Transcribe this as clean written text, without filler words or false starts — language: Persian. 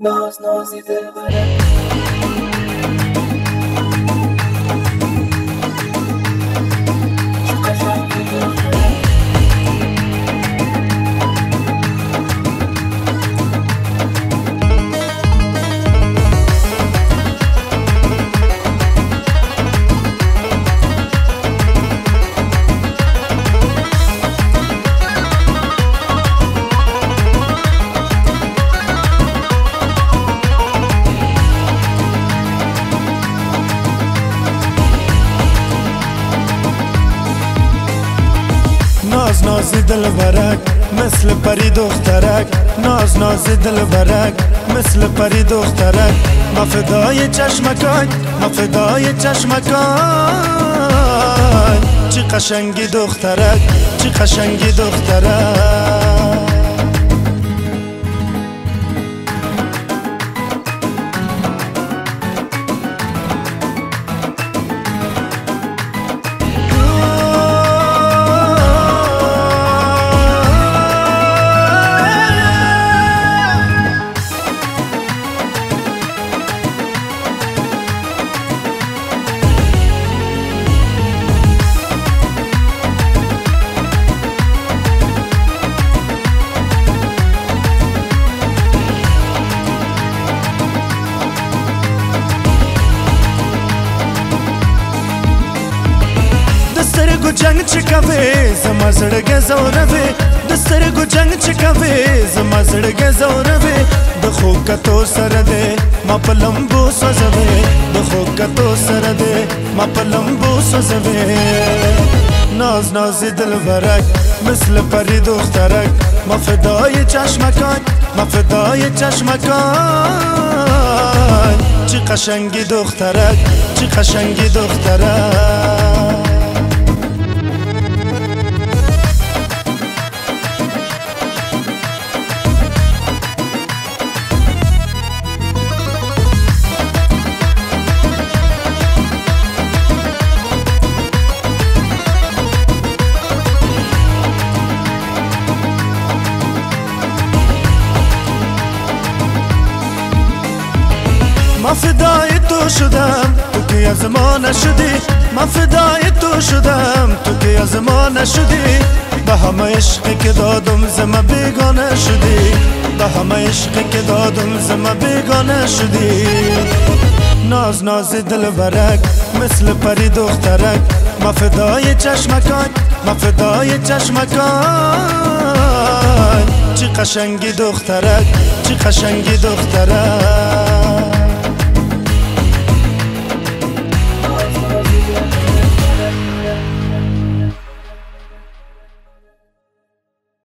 ناز نازی دلبرک ناز نازی دلبرک مثل پری دخترک ناز نازی دلبرک مثل پری دخترک ما فدای چشمکای ما فدای چشمکای چی قشنگی دخترک چی قشنگی دخترک جنگ چکوي زما زړګي زوروي د سترګو جنگ چکوي زما زړګي زوروي د خو کتو سره ده ما په لمبو سوځوي د خو کتو سره ده ما په لمبو سوځوي ناز نازي دلبرک مثل پری دخترک ما فدای چشمکان ما فدای چشمکان چی قشنگی دخترک چی قشنگی دخترک ما فدای تو شدم تو که از ما نشدی ما فدای تو شدم تو که از ما نشدی به همه عشقی که دادم زما بیگانه شدی به همه عشقی که دادم زما بیگانه شدی ناز نازی دلبرک مثل پری دخترک ما فدای چشمکان ما فدای چشمکان چی قشنگی دخترک چی قشنگی دخترک